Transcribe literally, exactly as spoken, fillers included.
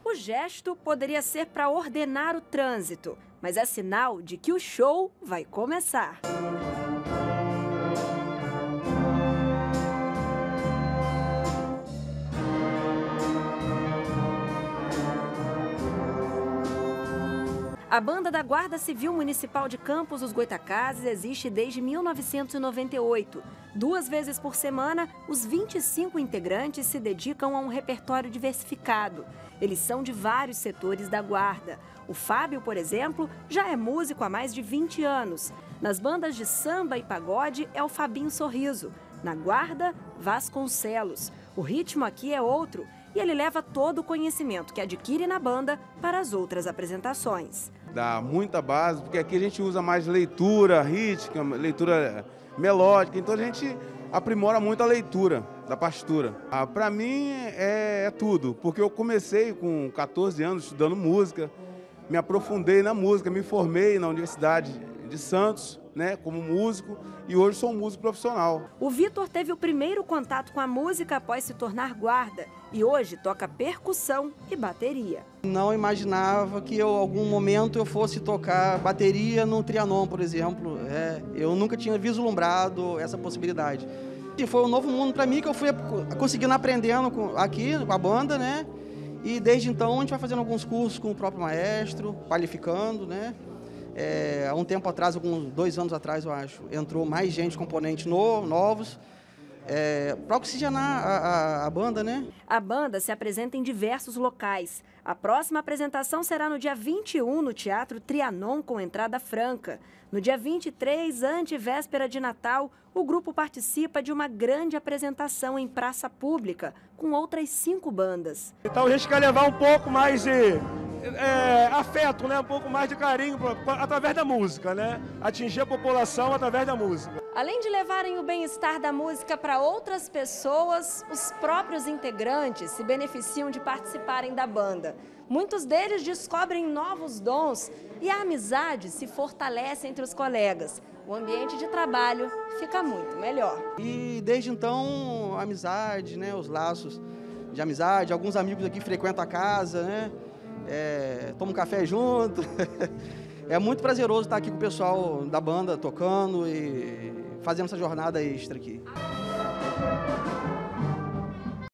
O gesto poderia ser para ordenar o trânsito, mas é sinal de que o show vai começar. A Banda da Guarda Civil Municipal de Campos dos Goytacazes existe desde mil novecentos e noventa e oito. Duas vezes por semana, os vinte e cinco integrantes se dedicam a um repertório diversificado. Eles são de vários setores da Guarda. O Fábio, por exemplo, já é músico há mais de vinte anos. Nas bandas de samba e pagode é o Fabinho Sorriso. Na Guarda, Vasconcelos. O ritmo aqui é outro e ele leva todo o conhecimento que adquire na banda para as outras apresentações. Dá muita base, porque aqui a gente usa mais leitura rítmica, leitura melódica, então a gente aprimora muito a leitura da partitura. Ah, para mim é, é tudo, porque eu comecei com quatorze anos estudando música, me aprofundei na música, me formei na Universidade de Santos, né, como músico, e hoje sou um músico profissional. O Vitor teve o primeiro contato com a música após se tornar guarda e hoje toca percussão e bateria. Não imaginava que eu, em algum momento eu fosse tocar bateria no Trianon, por exemplo. É, eu nunca tinha vislumbrado essa possibilidade. E foi um novo mundo para mim que eu fui conseguindo aprendendo com, aqui com a banda, né? E desde então a gente vai fazendo alguns cursos com o próprio maestro, qualificando, né? É, há um tempo atrás, alguns dois anos atrás, eu acho, entrou mais gente, componentes no, novos, é, para oxigenar a, a, a banda, né? A banda se apresenta em diversos locais. A próxima apresentação será no dia vinte e um, no Teatro Trianon, com entrada franca. No dia vinte e três, antevéspera de Natal, o grupo participa de uma grande apresentação em praça pública, com outras cinco bandas. Então a gente quer levar um pouco mais de é, afeto, né? Um pouco mais de carinho pra, pra, através da música, né? Atingir a população através da música. Além de levarem o bem-estar da música para outras pessoas, os próprios integrantes se beneficiam de participarem da banda. Muitos deles descobrem novos dons e a amizade se fortalece entre os colegas. O ambiente de trabalho fica muito melhor. E desde então, a amizade, né, os laços de amizade, alguns amigos aqui frequentam a casa, né, é, tomam um café junto. É muito prazeroso estar aqui com o pessoal da banda tocando e fazendo essa jornada extra aqui.